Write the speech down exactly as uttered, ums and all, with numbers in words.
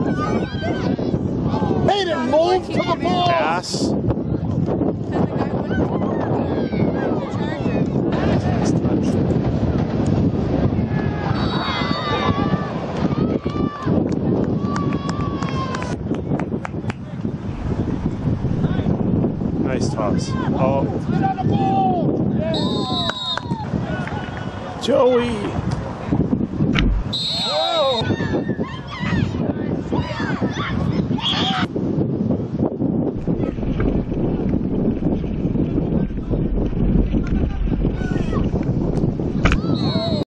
Hayden, move to the ball. Pass. Nice toss. Oh. Joey.